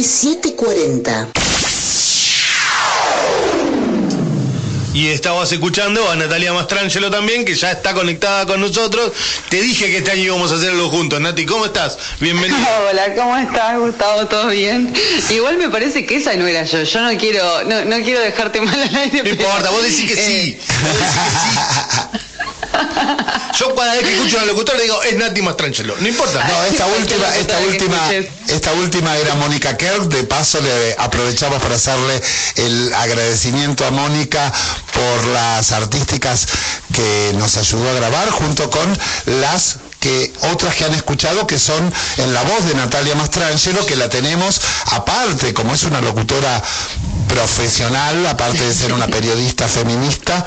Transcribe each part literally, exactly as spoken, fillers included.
siete cuarenta. Y estabas escuchando a Natalia Mastrangelo también, que ya está conectada con nosotros. Te dije que este año íbamos a hacerlo juntos. Nati, ¿cómo estás? Bienvenida. Hola, ¿cómo estás, Gustavo? ¿Todo bien? Igual me parece que esa no era yo. Yo no quiero, no, no quiero dejarte mal al aire. No importa, vos decís que sí. Eh... Vos decís que sí. Yo cada vez que escucho a un locutor le digo, es Nati Mastrangelo. No importa. No, esta última, esta última, esta última era Mónica Kerr. De paso le aprovechamos para hacerle el agradecimiento a Mónica por las artísticas que nos ayudó a grabar, junto con las que otras que han escuchado, que son en la voz de Natalia Mastrangelo, que la tenemos aparte, como es una locutora profesional, aparte de ser una periodista feminista,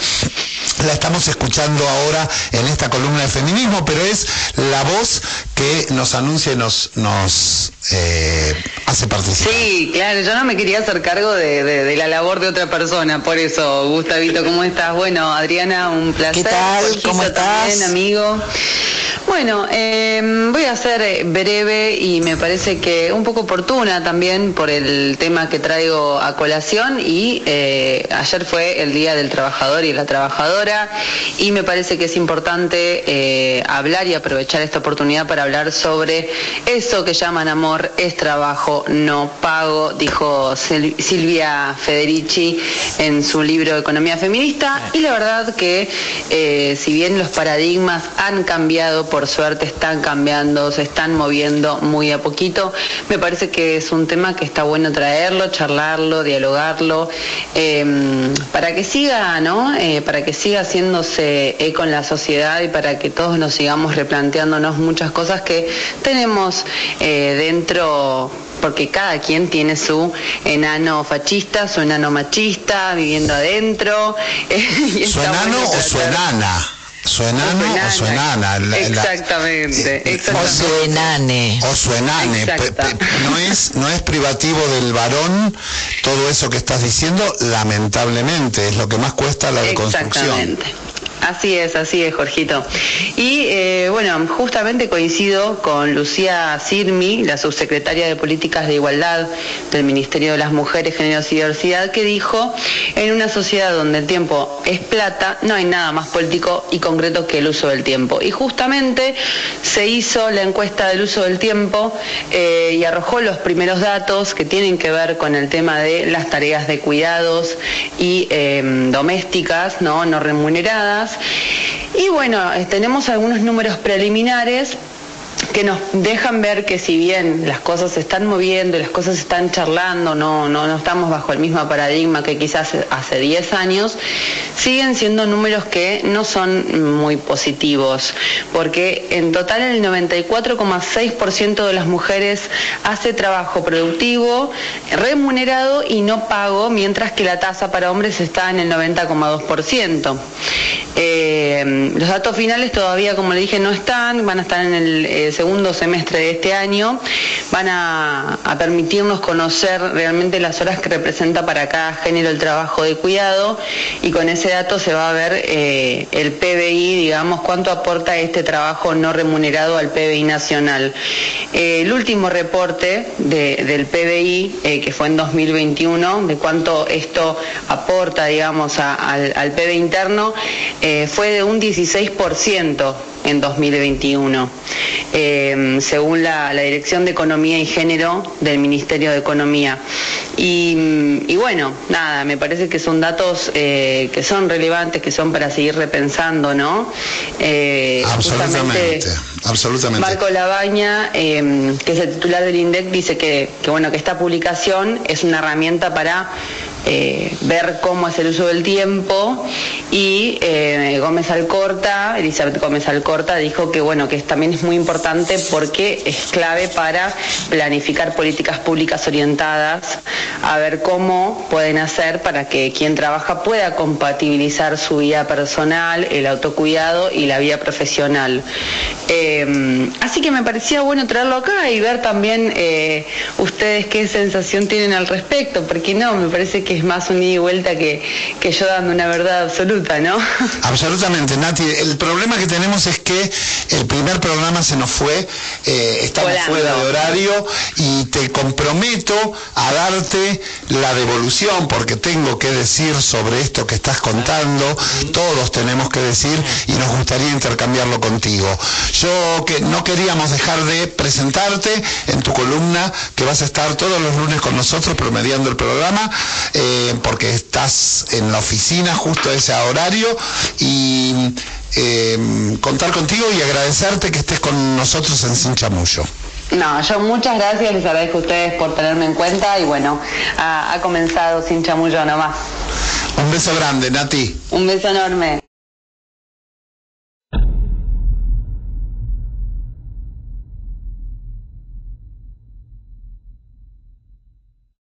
la estamos escuchando ahora en esta columna de feminismo, pero es la voz que nos anuncia y nos, nos eh, hace participar. Sí, claro, yo no me quería hacer cargo de, de, de la labor de otra persona, por eso, Gustavito, ¿cómo estás? Bueno, Adriana, un placer. ¿Qué tal? Jorgito, ¿Cómo estás? También, amigo. Bueno, eh, voy a ser breve y me parece que un poco oportuna también por el tema que traigo a colación, y eh, ayer fue el Día del Trabajador y la Trabajadora, y me parece que es importante eh, hablar y aprovechar esta oportunidad para hablar sobre eso que llaman amor es trabajo no pago, dijo Sil- Silvia Federici en su libro Economía Feminista, y la verdad que eh, si bien los paradigmas han cambiado, por suerte están cambiando, se están moviendo muy a poquito. Me parece que es un tema que está bueno traerlo, charlarlo, dialogarlo, eh, para que siga, ¿no? Eh, para que siga haciéndose eco en la sociedad y para que todos nos sigamos replanteándonos muchas cosas que tenemos eh, dentro, porque cada quien tiene su enano fascista, su enano machista viviendo adentro. Eh, ¿Su enano bueno o su enana? Su enano o su enana. La, exactamente, la, exactamente. O su enane. O su enane. Pe, pe, no, es, no es privativo del varón todo eso que estás diciendo, lamentablemente. Es lo que más cuesta la deconstrucción. Exactamente. Así es, así es, Jorgito. Y eh, bueno, justamente coincido con Lucía Sirmi, la subsecretaria de Políticas de Igualdad del Ministerio de las Mujeres, Géneros y Diversidad, que dijo: en una sociedad donde el tiempo es plata, no hay nada más político y concreto que el uso del tiempo. Y justamente se hizo la encuesta del uso del tiempo eh, y arrojó los primeros datos que tienen que ver con el tema de las tareas de cuidados y eh, domésticas, ¿no? no remuneradas. Y bueno, tenemos algunos números preliminares que nos dejan ver que si bien las cosas se están moviendo y las cosas se están charlando, no, no, no estamos bajo el mismo paradigma que quizás hace diez años, siguen siendo números que no son muy positivos, porque en total el noventa y cuatro coma seis por ciento de las mujeres hace trabajo productivo, remunerado y no pago, mientras que la tasa para hombres está en el noventa coma dos por ciento. Eh, los datos finales todavía, como le dije, no están, van a estar en el eh, segundo semestre de este año, van a, a permitirnos conocer realmente las horas que representa para cada género el trabajo de cuidado, y con ese dato se va a ver eh, el P B I, digamos, cuánto aporta este trabajo no remunerado al P B I nacional. Eh, el último reporte de, del P B I, eh, que fue en dos mil veintiuno, de cuánto esto aporta, digamos, a, al, al P B I interno, eh, fue de un dieciséis por ciento en dos mil veintiuno, eh, según la, la Dirección de Economía y Género del Ministerio de Economía. Y, y bueno, nada, me parece que son datos eh, que son relevantes, que son para seguir repensando, ¿no? Eh, absolutamente, absolutamente. Marco Labaña, eh, que es el titular del INDEC, dice que, que, bueno, que esta publicación es una herramienta para eh, ver cómo es el uso del tiempo, y eh, Gómez Alcorta, Elizabeth Gómez Alcorta, dijo que bueno, que también es muy importante porque es clave para planificar políticas públicas orientadas a ver cómo pueden hacer para que quien trabaja pueda compatibilizar su vida personal, el autocuidado y la vida profesional. Eh, así que me parecía bueno traerlo acá y ver también eh, ustedes qué sensación tienen al respecto, porque no, me parece que es más un ida y vuelta que, que yo dando una verdad absoluta. absoluta, ¿no? Absolutamente, Nati. El problema que tenemos es que el primer programa se nos fue, eh, estamos Volando. fuera de horario, y te comprometo a darte la devolución, porque tengo que decir sobre esto que estás contando, todos tenemos que decir, y nos gustaría intercambiarlo contigo. Yo que no queríamos dejar de presentarte en tu columna, que vas a estar todos los lunes con nosotros promediando el programa, eh, porque estás en la oficina justo a ese horario, y eh, contar contigo y agradecerte que estés con nosotros en Sin Chamullo. No, yo muchas gracias, les agradezco a ustedes por tenerme en cuenta, y bueno, ha, ha comenzado Sin Chamullo nomás. Un beso grande, Nati. Un beso enorme.